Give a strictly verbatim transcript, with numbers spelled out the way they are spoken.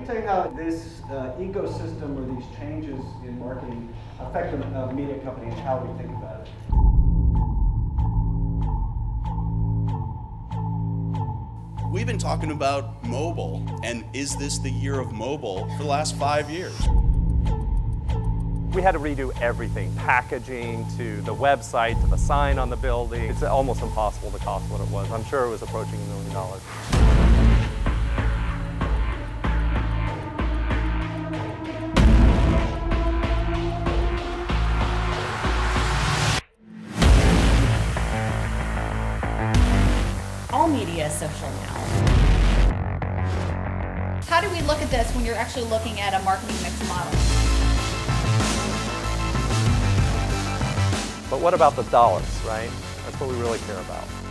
me tell you how this uh, ecosystem or these changes in marketing affect a, a media company and how we think about it. We've been talking about mobile, and is this the year of mobile for the last five years? We had to redo everything, packaging to the website to the sign on the building. It's almost impossible to cost what it was. I'm sure it was approaching a million dollars. All media is social now. How do we look at this when you're actually looking at a marketing mix model? But what about the dollars, right? That's what we really care about.